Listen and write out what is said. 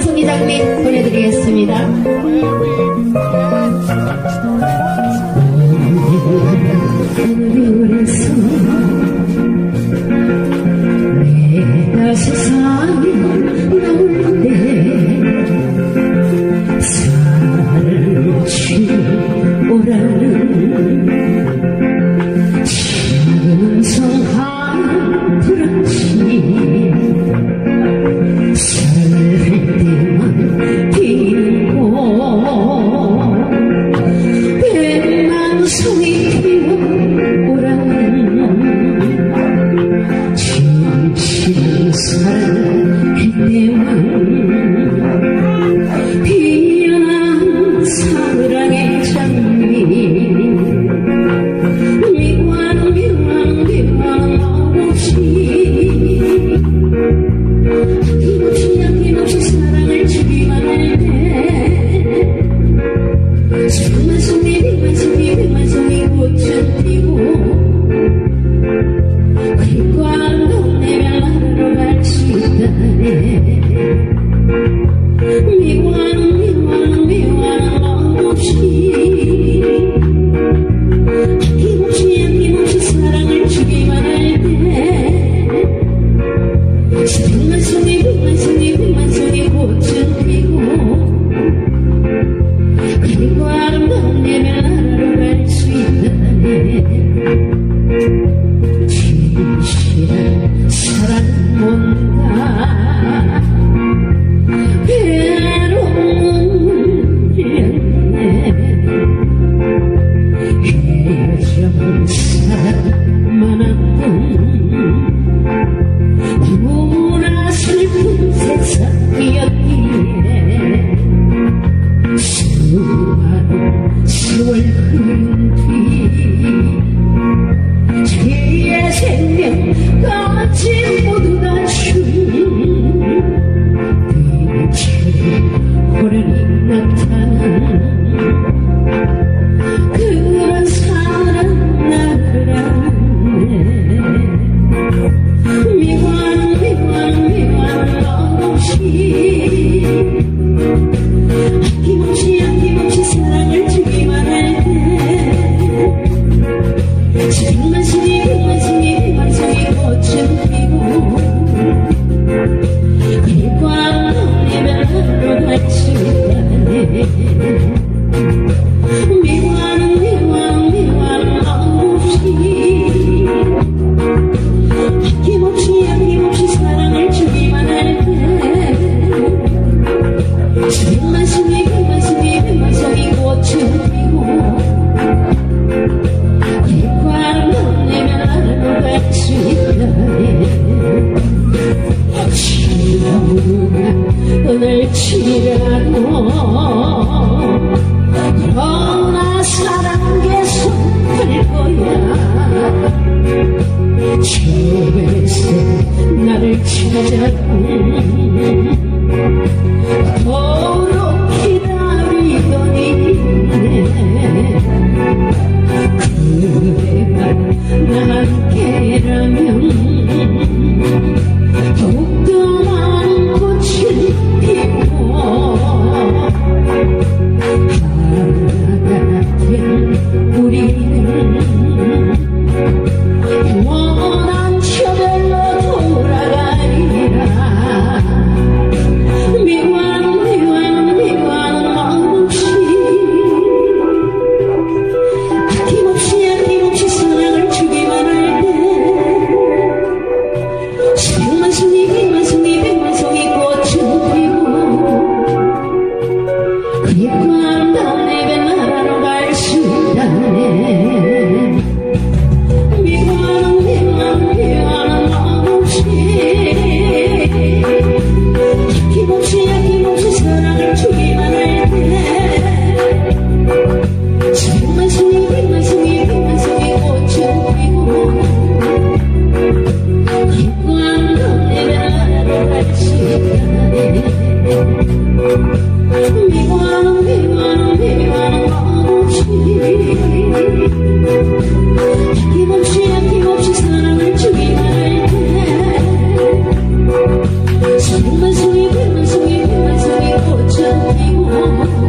ㅡ백만송이장미 보내드리겠습니다. 하늘에서 내가 세상에 나올 때 살지오라는 작은 성 하나 들었지. 사랑을 할 때만 피는 꽃 백만송이 피워오라는 진실 사랑을 그때만 피어난 사랑의 장미 미완 없이 아낌없이 사랑을 주기만 할 때 백만송이 꽃은 피고 그리고 아름다운 내면 하루로 갈 수 있다네. 미완 없이 아낌없이 사랑을 주기만 할 때 백만송이 꽃은 피고 그리고 아름다운 내면 하루로 갈 수 있다네. 진실한 사랑 뭔가 괴로운 눈물이었네. 헤어져본 사랑 많았던 너무나 슬픈 세상이었기에 수많은 세월 흐른 뒤 죄의 생명까지 모두 다준 빛처럼 호련히 나타난 그런 사랑 나를 알았네. 미완 없이 아낌없이 사랑을 주기만 할 때 백만송이 꽃은 피고 그리고 아름다운 내면 하루로 갈 수 있다네. 미완 없이 아낌없이 사랑을 주기만 할 때 백만송이 꽃은 피고 그리고 아름다운 내면 하루로 갈 수 있다네. 오늘치라도 그러나 사랑 계속할 거야. 저에서 나를 찾아오도록 기다리더니 그대가 나한테라면 더욱더 많은 꽃을 피워 너